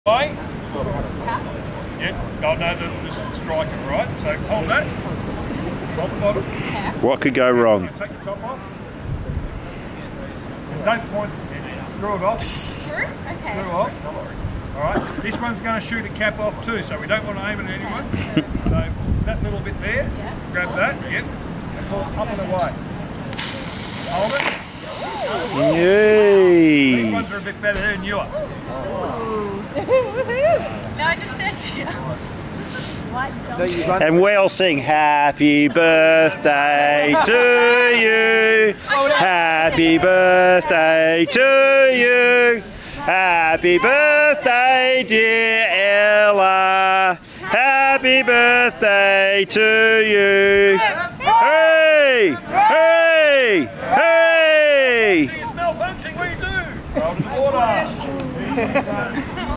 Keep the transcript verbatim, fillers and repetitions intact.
Way. Yep, oh no, the, the striker, right? So hold that. Hold the bottom. What could go wrong? Take the top off. And don't point it. Screw it off. Screw? Okay. Screw off. Alright, this one's going to shoot a cap off too, so we don't want to aim it at anyone. So that little bit there, yeah. Grab that, yep, and pull it up and away. Hold it. Yay! These ones are a bit better than you are. No, I just said to you. And we'll sing happy birthday to you. Happy birthday to you. Happy birthday, dear Ella. Happy birthday to you. Hey! Hey! Hey! See you smell punching, what do you do? Roll to the water.